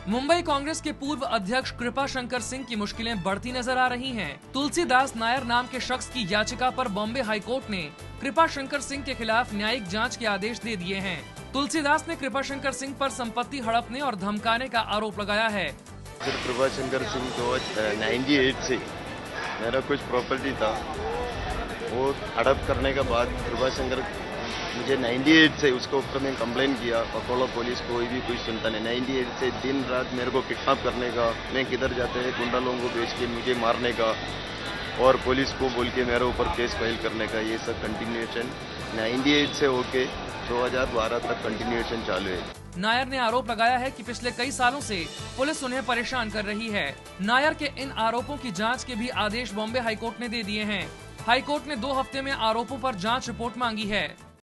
मुंबई कांग्रेस के पूर्व अध्यक्ष कृपा शंकर सिंह की मुश्किलें बढ़ती नजर आ रही हैं। तुलसीदास नायर नाम के शख्स की याचिका पर बॉम्बे हाईकोर्ट ने कृपा शंकर सिंह के खिलाफ न्यायिक जांच के आदेश दे दिए हैं। तुलसीदास ने कृपा शंकर सिंह पर संपत्ति हड़पने और धमकाने का आरोप लगाया है। कृपा शंकर सिंह को 98 से मेरा कुछ प्रॉपर्टी था, वो हड़प करने के बाद कृपा शंकर मुझे 98 से उसके ऊपर मैंने कंप्लेन किया। अकोला पुलिस कोई भी कुछ सुनता नहीं। 98 से दिन रात मेरे को किडनैप करने का, मैं किधर जाते हैं गुंडा लोगों को भेज के मुझे मारने का और पुलिस को बोल के मेरे ऊपर केस फाइल करने का, ये सब कंटिन्यूएशन 98 से होके 2012 तक कंटिन्यूएशन चालू है। नायर ने आरोप लगाया है कि पिछले कई सालों से पुलिस उन्हें परेशान कर रही है। नायर के इन आरोपों की जांच के भी आदेश बॉम्बे हाईकोर्ट ने दे दिए हैं। हाईकोर्ट ने 2 हफ्ते में आरोपों पर जांच रिपोर्ट मांगी है।